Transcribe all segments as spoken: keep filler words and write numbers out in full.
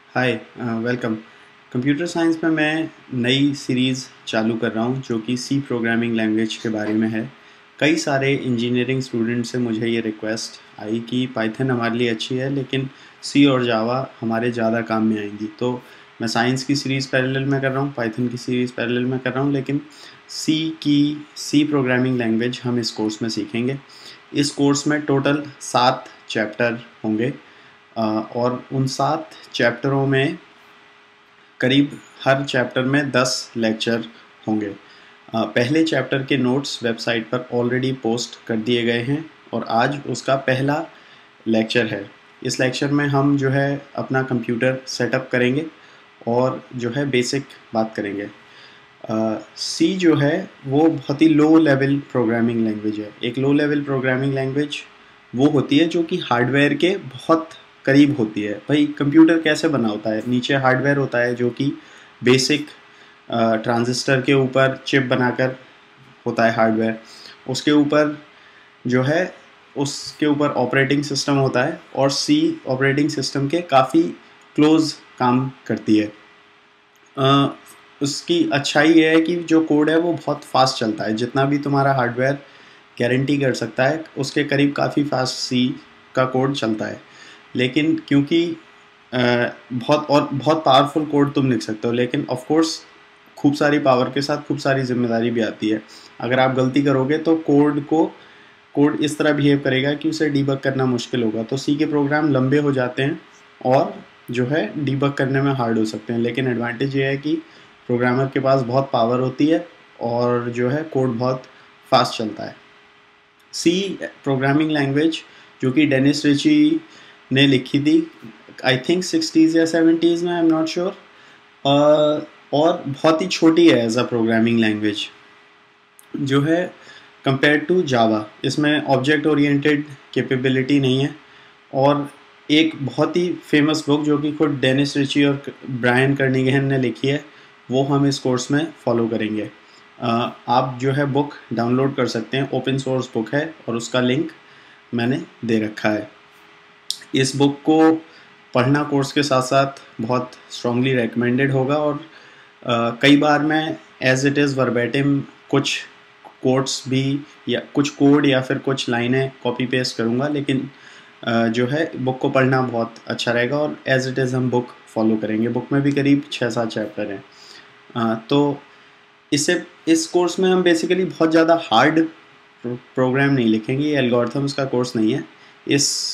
हाय, welcome. Computer science में मैं नई सीरीज़ चालू कर रहा हूँ जो कि सी प्रोग्रामिंग लैंग्वेज के बारे में है। कई सारे इंजीनियरिंग स्टूडेंट से मुझे ये रिक्वेस्ट आई कि पाइथन हमारे लिए अच्छी है लेकिन सी और जावा हमारे ज़्यादा काम में आएंगी। तो मैं साइंस की सीरीज़ पैरेलल में कर रहा हूँ, पाइथन की सीरीज़ पैरेलल में कर रहा हूँ, लेकिन सी की सी प्रोग्रामिंग लैंग्वेज हम इस कोर्स में सीखेंगे। इस कोर्स में टोटल सात चैप्टर होंगे और उन सात चैप्टरों में करीब हर चैप्टर में दस लेक्चर होंगे। पहले चैप्टर के नोट्स वेबसाइट पर ऑलरेडी पोस्ट कर दिए गए हैं और आज उसका पहला लेक्चर है। इस लेक्चर में हम जो है अपना कंप्यूटर सेटअप करेंगे और जो है बेसिक बात करेंगे। सी uh, जो है वो बहुत ही लो लेवल प्रोग्रामिंग लैंग्वेज है। एक लो लेवल प्रोग्रामिंग लैंग्वेज वो होती है जो कि हार्डवेयर के बहुत करीब होती है। भाई कंप्यूटर कैसे बना होता है, नीचे हार्डवेयर होता है जो कि बेसिक ट्रांजिस्टर के ऊपर चिप बनाकर होता है हार्डवेयर। उसके ऊपर जो है उसके ऊपर ऑपरेटिंग सिस्टम होता है और सी ऑपरेटिंग सिस्टम के काफ़ी क्लोज काम करती है। uh, उसकी अच्छाई ये है कि जो कोड है वो बहुत फास्ट चलता है। जितना भी तुम्हारा हार्डवेयर गारंटी कर सकता है उसके करीब काफ़ी फास्ट सी का कोड चलता है। लेकिन क्योंकि बहुत और बहुत पावरफुल कोड तुम लिख सकते हो, लेकिन ऑफ कोर्स खूब सारी पावर के साथ खूब सारी जिम्मेदारी भी आती है। अगर आप गलती करोगे तो कोड को कोड इस तरह बिहेव करेगा कि उसे डीबग करना मुश्किल होगा। तो सी के प्रोग्राम लंबे हो जाते हैं और जो है डीबग करने में हार्ड हो सकते हैं, लेकिन एडवांटेज ये है कि प्रोग्रामर के पास बहुत पावर होती है और जो है कोड बहुत फास्ट चलता है। सी प्रोग्रामिंग लैंग्वेज जो कि डेनिस रिची ने लिखी थी, आई थिंक सिक्सटीज़ या सेवेंटीज़ में, आई एम नॉट श्योर, और बहुत ही छोटी है एज अ प्रोग्रामिंग लैंग्वेज जो है कंपेयर टू जावा। इसमें ऑब्जेक्ट ओरिएंटेड कैपेबिलिटी नहीं है। और एक बहुत ही फेमस बुक जो कि खुद डेनिस रिची और ब्रायन कर्निगहन ने लिखी है वो हम इस कोर्स में फॉलो करेंगे। Uh, आप जो है बुक डाउनलोड कर सकते हैं, ओपन सोर्स बुक है और उसका लिंक मैंने दे रखा है। इस बुक को पढ़ना कोर्स के साथ साथ बहुत स्ट्रांगली रेकमेंडेड होगा। और uh, कई बार मैं एज इट इज़ वर्बेटिम कुछ कोट्स भी या कुछ कोड या फिर कुछ लाइनें कॉपी पेस्ट करूँगा, लेकिन uh, जो है बुक को पढ़ना बहुत अच्छा रहेगा और एज इट इज़ हम बुक फॉलो करेंगे। बुक में भी करीब छः सात चैप्टर हैं। uh, तो इससे इस कोर्स में हम बेसिकली बहुत ज़्यादा हार्ड प्रोग्राम नहीं लिखेंगे। ये एल्गोरिथम्स का कोर्स नहीं है। इस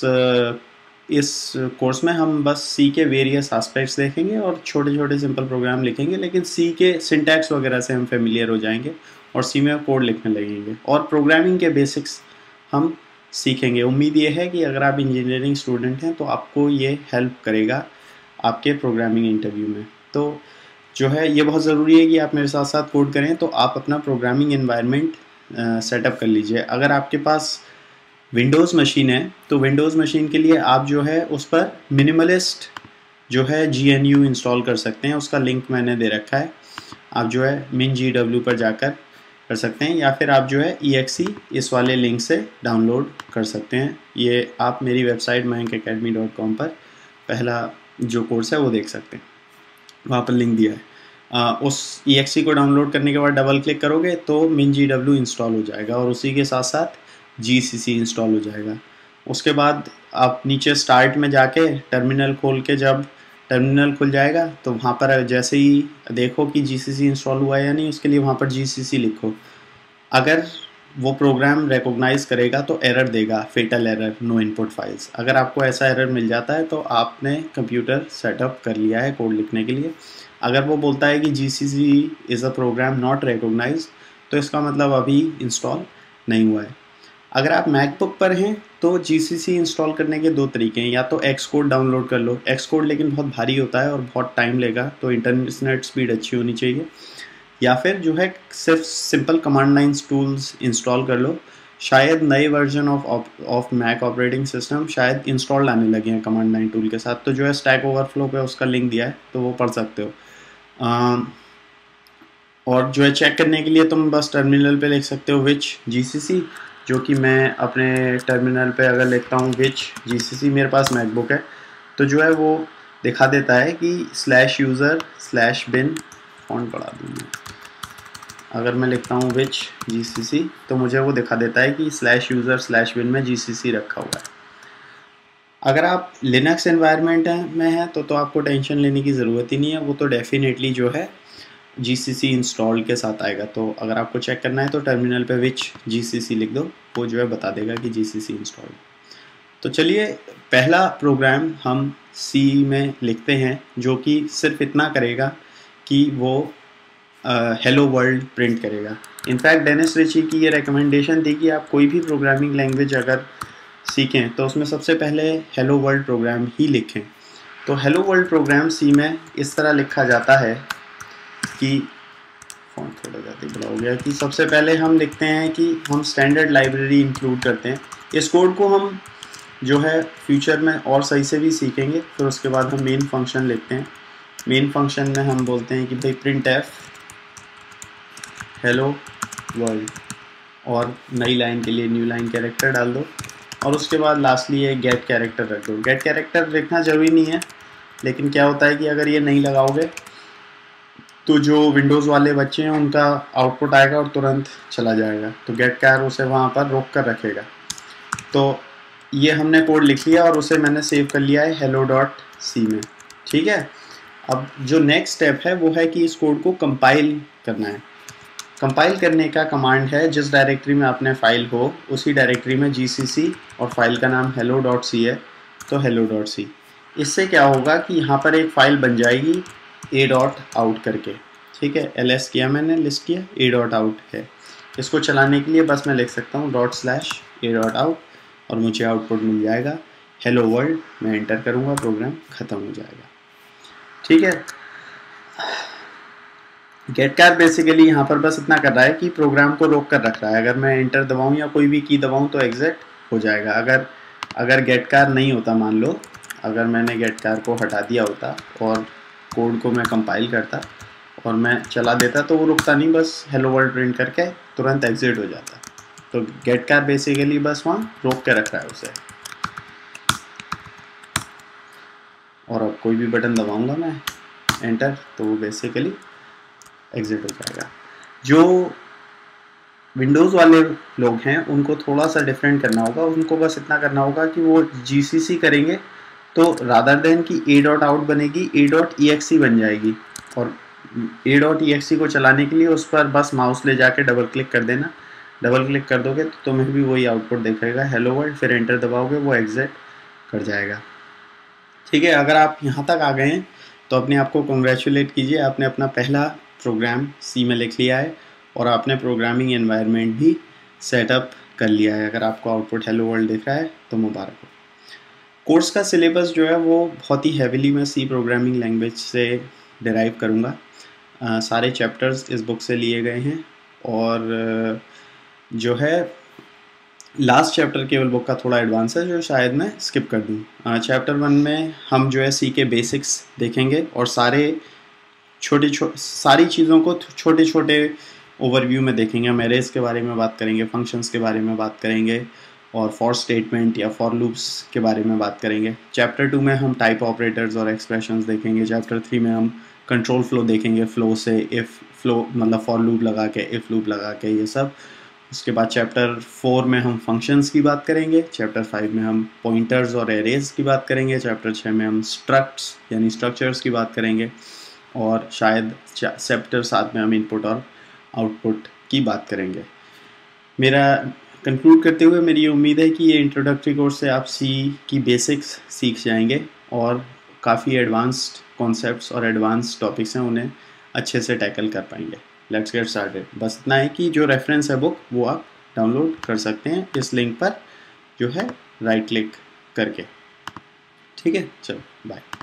इस कोर्स में हम बस सी के वेरियस एस्पेक्ट्स देखेंगे और छोटे छोटे सिंपल प्रोग्राम लिखेंगे, लेकिन सी के सिंटैक्स वगैरह से हम फेमिलियर हो जाएंगे और सी में कोड लिखने लगेंगे और प्रोग्रामिंग के बेसिक्स हम सीखेंगे। उम्मीद ये है कि अगर आप इंजीनियरिंग स्टूडेंट हैं तो आपको ये हेल्प करेगा आपके प्रोग्रामिंग इंटरव्यू में। तो जो है ये बहुत ज़रूरी है कि आप मेरे साथ साथ कोड करें, तो आप अपना प्रोग्रामिंग एनवायरनमेंट सेटअप कर लीजिए। अगर आपके पास विंडोज़ मशीन है तो विंडोज़ मशीन के लिए आप जो है उस पर मिनिमलिस्ट जो है जी एन यू इंस्टॉल कर सकते हैं। उसका लिंक मैंने दे रखा है। आप जो है मिन जी डब्ल्यू पर जाकर कर सकते हैं या फिर आप जो है ई एक्स ई इस वाले लिंक से डाउनलोड कर सकते हैं। ये आप मेरी website Mayank academy dot com पर पहला जो कोर्स है वो देख सकते हैं, वहाँ पर लिंक दिया है। आ, उस ई एक्स ई को डाउनलोड करने के बाद डबल क्लिक करोगे तो मिन जी डब्ल्यू इंस्टॉल हो जाएगा और उसी के साथ साथ जी सी सी इंस्टॉल हो जाएगा। उसके बाद आप नीचे स्टार्ट में जाके टर्मिनल खोल के, जब टर्मिनल खुल जाएगा तो वहाँ पर जैसे ही देखो कि जी सी सी इंस्टॉल हुआ है या नहीं, उसके लिए वहाँ पर जी सी सी लिखो। अगर वो प्रोग्राम रिकॉग्नाइज करेगा तो एरर देगा, fatal error, no input files. अगर आपको ऐसा एरर मिल जाता है तो आपने कंप्यूटर सेटअप कर लिया है कोड लिखने के लिए। अगर वो बोलता है कि G C C is a program not recognise, तो इसका मतलब अभी इंस्टॉल नहीं हुआ है। अगर आप मैकबुक पर हैं तो जी सी सी इंस्टॉल करने के दो तरीके हैं। या तो एक्स कोड डाउनलोड कर लो, एक्स कोड लेकिन बहुत भारी होता है और बहुत टाइम लेगा, तो इंटरनेट स्पीड अच्छी होनी चाहिए। या फिर जो है सिर्फ simple command lines tools install कर लो। शायद नए version of of Mac operating system शायद इंस्टॉल आने लगे हैं कमांड लाइन टूल के साथ, तो जो है स्टैक ओवरफ्लो पे उसका लिंक दिया है तो वो पढ़ सकते हो। आ, और जो है चेक करने के लिए तुम बस टर्मिनल पे लिख सकते हो विच जी सी सी, जो कि मैं अपने टर्मिनल पे अगर लिखता हूँ विच जी सी सी, मेरे पास मैकबुक है तो जो है वो दिखा देता है कि slash user slash bin, font बढ़ा दूँगा, अगर मैं लिखता हूँ विच जीसीसी तो मुझे वो दिखा देता है कि स्लैश यूज़र स्लैश बिन में जीसीसी रखा हुआ है। अगर आप लिनक्स एनवायरनमेंट में हैं तो तो आपको टेंशन लेने की ज़रूरत ही नहीं है, वो तो डेफिनेटली जो है जीसीसी इंस्टॉल के साथ आएगा। तो अगर आपको चेक करना है तो टर्मिनल पे विच जीसीसी लिख दो, वो जो है बता देगा कि जीसीसी इंस्टॉल। तो चलिए पहला प्रोग्राम हम सी में लिखते हैं जो कि सिर्फ इतना करेगा कि वो हेलो वर्ल्ड प्रिंट करेगा। इनफैक्ट डेनिस रिची की ये रिकमेंडेशन थी कि आप कोई भी प्रोग्रामिंग लैंग्वेज अगर सीखें तो उसमें सबसे पहले हेलो वर्ल्ड प्रोग्राम ही लिखें। तो हेलो वर्ल्ड प्रोग्राम सी में इस तरह लिखा जाता है कि फॉन्ट थोड़ा ज़्यादा बड़ा हो गया, कि सबसे पहले हम लिखते हैं कि हम स्टैंडर्ड लाइब्रेरी इंक्लूड करते हैं। इस कोड को हम जो है फ्यूचर में और सही से भी सीखेंगे। फिर उसके बाद हम मेन फंक्शन लिखते हैं। मेन फंक्शन में हम बोलते हैं कि भाई प्रिंट एफ हेलो वर्ल्ड, और नई लाइन के लिए न्यू लाइन कैरेक्टर डाल दो, और उसके बाद लास्टली ये गेट कैरेक्टर रख दो। गेट कैरेक्टर लिखना ज़रूरी नहीं है, लेकिन क्या होता है कि अगर ये नहीं लगाओगे तो जो विंडोज़ वाले बच्चे हैं उनका आउटपुट आएगा और तुरंत चला जाएगा, तो गेट कैर उसे वहाँ पर रोक कर रखेगा। तो ये हमने कोड लिख लिया और उसे मैंने सेव कर लिया है हेलो डॉट सी में। ठीक है, अब जो नेक्स्ट स्टेप है वो है कि इस कोड को कंपाइल करना है। कंपाइल करने का कमांड है, जिस डायरेक्टरी में आपने फाइल हो उसी डायरेक्टरी में जीसीसी और फाइल का नाम हेलो डॉट सी है, तो हेलो डॉट सी। इससे क्या होगा कि यहाँ पर एक फ़ाइल बन जाएगी ए डॉट आउट करके। ठीक है, एल एस किया मैंने, लिस्ट किया, ए डॉट आउट है। इसको चलाने के लिए बस मैं लिख सकता हूँ dot slash A dot out और मुझे आउटपुट मिल जाएगा हेलो वर्ल्ड। मैं एंटर करूँगा, प्रोग्राम ख़त्म हो जाएगा। ठीक है, गेट कार बेसिकली यहाँ पर बस इतना कर रहा है कि प्रोग्राम को रोक कर रख रहा है। अगर मैं एंटर दबाऊँ या कोई भी की दबाऊँ तो एग्जिट हो जाएगा। अगर अगर गेट कार नहीं होता, मान लो अगर मैंने गेट कार को हटा दिया होता और कोड को मैं कंपाइल करता और मैं चला देता तो वो रुकता नहीं, बस हेलो वर्ल्ड प्रिंट करके तुरंत एग्जिट हो जाता। तो गेट कार बेसिकली बस वहाँ रोक के रख रहा है उसे। और अब कोई भी बटन दबाऊँगा मैं एंटर तो वो बेसिकली एग्जिट हो जाएगा। जो विंडोज़ वाले लोग हैं उनको थोड़ा सा डिफरेंट करना होगा। उनको बस इतना करना होगा कि वो जीसीसी करेंगे तो रादर देन कि ए डॉट आउट बनेगी ए डॉट ई एक्स ई बन जाएगी, और ए डॉट ई एक्स ई को चलाने के लिए उस पर बस माउस ले जाके डबल क्लिक कर देना। डबल क्लिक कर दोगे तो तुम्हें भी वही आउटपुट दिखेगा हेलो वर्ल्ड, फिर एंटर दबाओगे वो एग्जिट कर जाएगा। ठीक है, अगर आप यहाँ तक आ गए हैं तो अपने आप को कॉन्ग्रेचुलेट कीजिए, आपने अपना पहला प्रोग्राम सी में लिख लिया है और आपने प्रोग्रामिंग एनवायरनमेंट भी सेटअप कर लिया है। अगर आपको आउटपुट हेलो वर्ल्ड दिख रहा है तो मुबारक हो। कोर्स का सिलेबस जो है वो बहुत ही हैविली मैं सी प्रोग्रामिंग लैंग्वेज से डिराइव करूँगा। uh, सारे चैप्टर्स इस बुक से लिए गए हैं और uh, जो है लास्ट चैप्टर केवल बुक का थोड़ा एडवांस है जो शायद मैं स्किप कर दूँ। चैप्टर वन में हम जो है सी के बेसिक्स देखेंगे और सारे छोटी छो सारी चीज़ों को छोटे छोटे ओवरव्यू में देखेंगे। हम एरेज के बारे में बात करेंगे, फंक्शंस के बारे में बात करेंगे और फॉर स्टेटमेंट या फॉर लूप्स के बारे में बात करेंगे। चैप्टर टू में हम टाइप ऑपरेटर्स और एक्सप्रेशंस देखेंगे। चैप्टर थ्री में हम कंट्रोल फ्लो देखेंगे, फ्लो से इफ़ फ्लो मतलब फॉर लूप लगा के, इफ़ लूप लगा के, ये सब। उसके बाद चैप्टर फोर में हम फंक्शंस की बात करेंगे। चैप्टर फाइव में हम पॉइंटर्स और एरेज की बात करेंगे। चैप्टर छः में हम स्ट्रक्ट्स यानी स्ट्रक्चर्स की बात करेंगे और शायद चैप्टर सात में हम इनपुट और आउटपुट की बात करेंगे। मेरा कंक्लूड करते हुए मेरी उम्मीद है कि ये इंट्रोडक्टरी कोर्स से आप सी की बेसिक्स सीख जाएंगे और काफ़ी एडवांस्ड कॉन्सेप्ट्स और एडवांस टॉपिक्स हैं उन्हें अच्छे से टैकल कर पाएंगे। Let's get started. बस इतना है कि जो रेफरेंस है बुक वो आप डाउनलोड कर सकते हैं इस लिंक पर जो है राइट क्लिक करके। ठीक है, चलो बाय।